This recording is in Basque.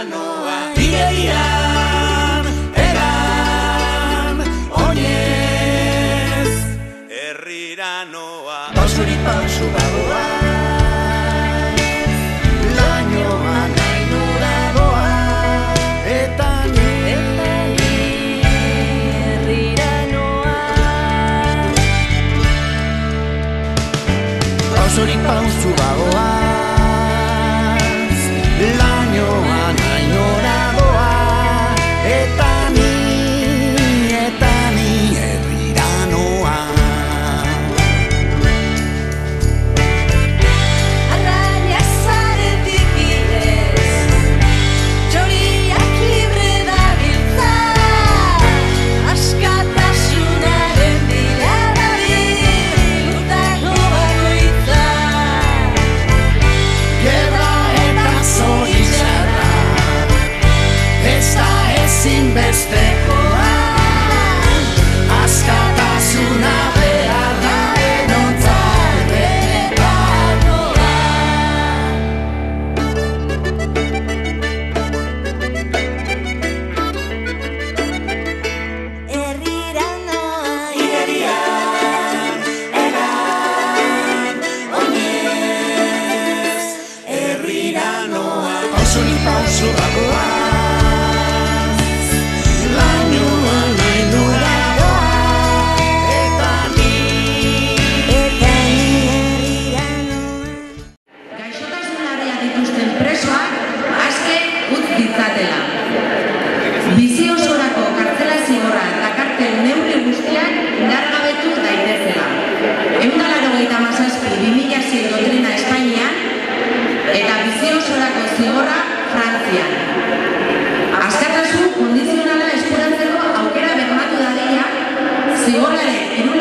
noa, igerian, egan, oinez, herrira noa. Pausurik pausu bagoa, lainoa nahi nora doa, eta ni herrira noa. Pausurik pausu bagoa, lainoa nahi nora doa, eta ni herrira noa. Arraina zaretik bidez, txoriak libre dabiltza, askatasunaren bila dabil gutako bakoitza. Gerra eta zorizarra, ez da ezinbestekoa, askatasuna behar da denontzat benetakoa. Herrira noa, Igerian, egan, oinez, herrira noa. Pausurik pausu bagoa, lainoa nahi nora doa, eta ni herrira noa. Gaixotasun larriak dituzten presoak aske utz ditzatela. Bizi osorako kartzela zigorra dakarten neurri guztiak indargabetu daitezela. 187/2006 doktrina Espainian eta bizi osorako zigorra Frantzian. Askatasun kondizionala eskuratzeko aukera bermatu dadila zigorraren